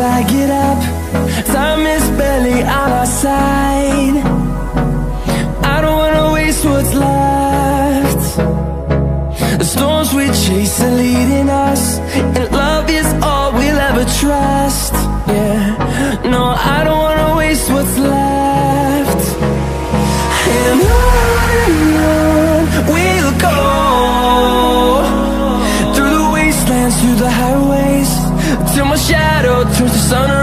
I get up. Time is barely on our side. I don't wanna waste what's left. The storms we chase are leading us, and love is all we'll ever trust. Yeah, no, I don't wanna waste what's left. And on we'll go, through the wastelands, through the highways, till my shadow turns to sun